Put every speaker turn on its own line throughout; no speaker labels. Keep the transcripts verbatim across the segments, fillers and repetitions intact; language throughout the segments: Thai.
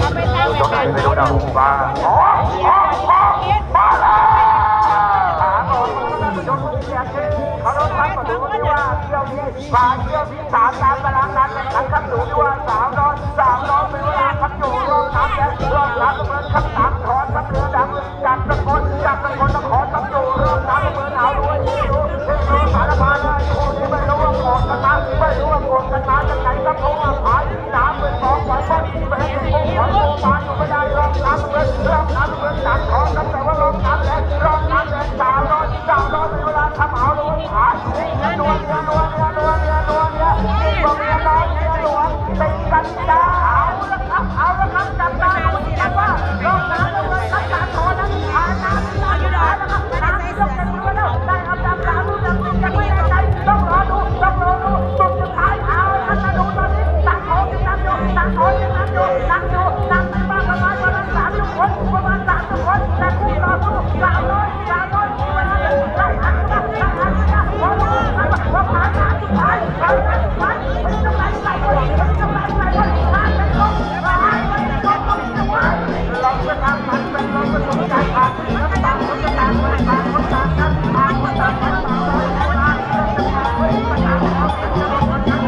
ตัวไหนไม่รู้ดาวบ้าอ๋ออ๋ออ๋อมาแล้วขาโดนมันก็ต้องยกเสียงเขาโดนทับมาดูที่ว่าเที่ยวนี้ผ่านเที่ยวที่สามตามตารางการแข่งขันครับดูที่ว่าสามร้อยสามร้อยเป็นเวลาครับอยู่รอบน้ำแดงรอบน้ำเหมือนขับสามถอนครับเรือดำจากสกลจากสกลนครครับอยู่รอบน้ำเหมือนเอาด้วยดูดูดูสารพัดเลยคู่นี้ไม่รู้ว่าโกรธกันมาไม่รู้ว่าโกรธกันมาจากไหนครับเพราะว่าผายน้ำเป็นสองวันก็ดีไปให้เป็นพวกของโบราณอยู่ไม่ได้รอบน้ำเหมือนรอบน้ำเหมือนจากถอนครับแต่ว่ารอบน้ำแดงรอบน้ำแดงสามร้อยสามร้อยเป็นเวลาทำเอาด้วยผายนัวเนียนัวเนียนัวเนียนัวเนียนัวเนียน้อยเนียหลวงเป็นกันดาเอาละครับเอาละครับจับตาดูกันว่ารอบน้ำแล้วเลยครับจากถอนนั้นผ่านน้ำได้อยู่ได้แล้วครับน้ำยกกันมือแล้วได้ครับจับตาดูจับมือกันไม่ได้ใจต้องรอดูต้องรอดูสุดสุดท้ายเอาละครับดูตอนนี้ตั้งของยังนั่งอยู่ตั้งของยังนั่งอยู่นั่งอยู่นั่งไม่มากประมาณประมาณสามสิบคนประมาณสามสิบคนแต่คู่ต่อสู้สามร้อยสามร้อยไล่หันกันไล่หันกันพอรู้พอผ่านน้ำสุดท้ายผ่านน้ำสุดท้ายไม่ต้องไล่ไล่คนไม่ต้องไล่ไล่คนผ่านไปลงผ่านไปลงต้องจะว่าเราจะทำมันเป็นเราเป็นคนใจผ่านน้ำตาคนจะตามคนตามคนตามกันผ่านคนตามคนตามคนตามคนตามคนตามคนตามคนตาม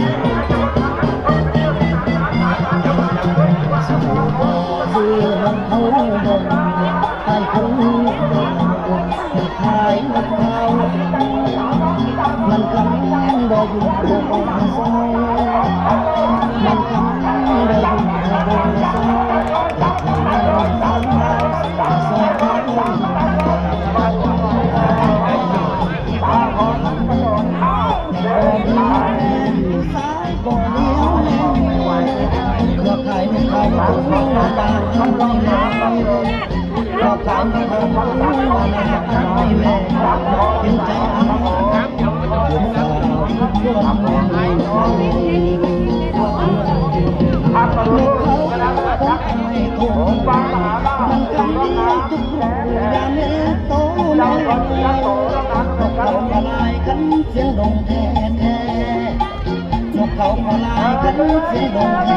คือมันเขาบนไอ้คนขายมันเขามันกำได้อยู่บนซอยมันกำได้อยู่บนซอยอยากให้มันทำมาซอยเขาสายบ่เลี้ยวเราขายไม่ขายเราไม่ตายทำไม่แม่เราขายไม่ขายเราไม่ทำไม่แม่เป็นใจอันอยู่สาวร่วมมือลูกเขาต้องทำให้ถูกมันกันทุกอย่างเนื้อโตแม่นกเขาก็ลายกันเสียงดงแท้แท้นกเขาก็ลายกันเสียงดง